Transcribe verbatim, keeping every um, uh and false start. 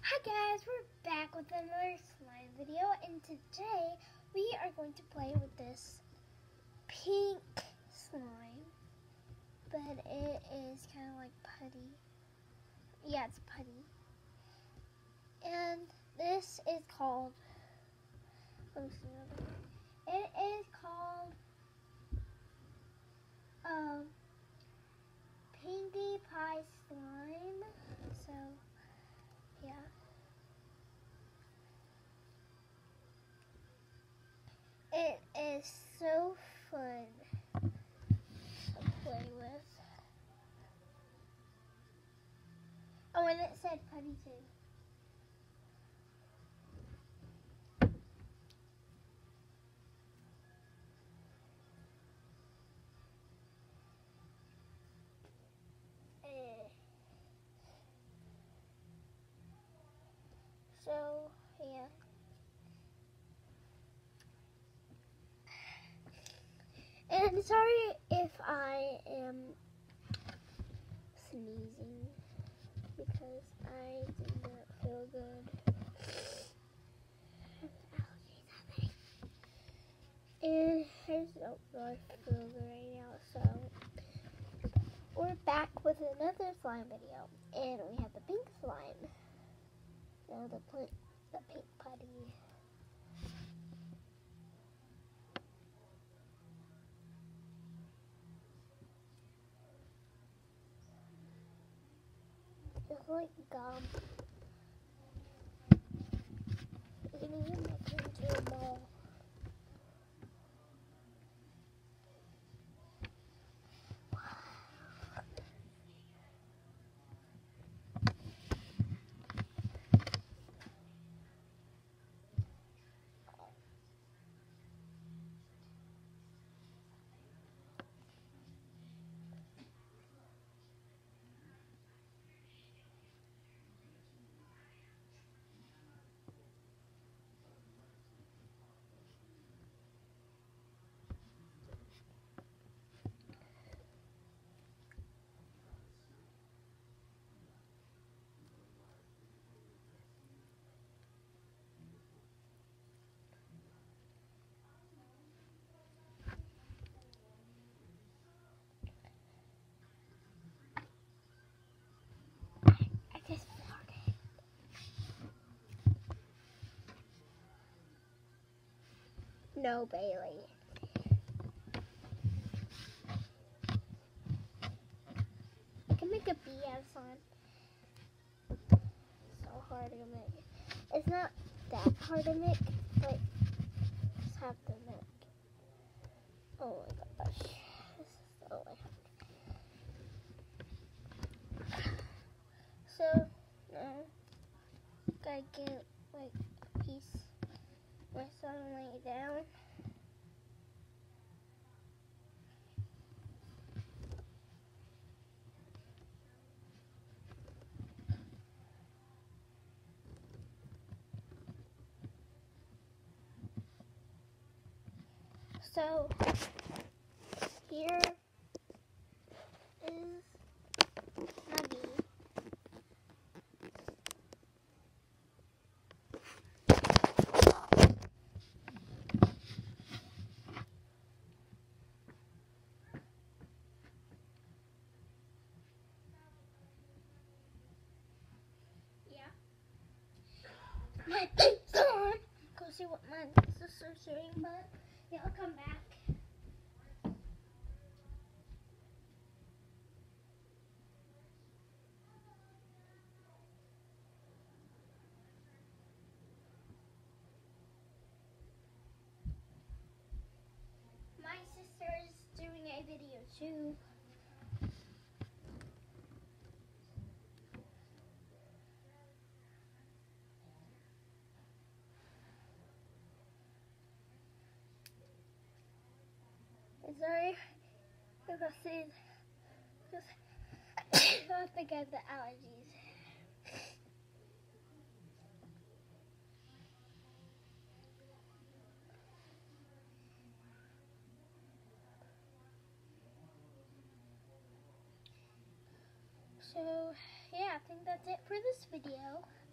Hi guys, we're back with another slime video, and today we are going to play with this pink slime, but it is kind of like putty. Yeah, it's putty. And this is called, let me see, it is called um, Pinkie Pie Slime, so yeah. It is so fun to play with. Oh, and it said putty too. Eh. So, yeah. And sorry if I am sneezing because I do not feel good. And I just don't really feel good right now, so we're back with another slime video. And we have the pink slime. Now the, pl the pink putty. Just like gum. You can even make it into a ball. No, Bailey. I can make a bee out of slime. So hard to make. It's not that hard to make, but just have to make. Oh my gosh. This is so hard. So, now, gotta get like a piece where someone lay it down. So, here is my bee. Yeah. My bee's on. Go see what my sister's doing, but yeah, I'll come back. My sister is doing a video too. And sorry if I say because I think I have the allergies. So, yeah, I think that's it for this video.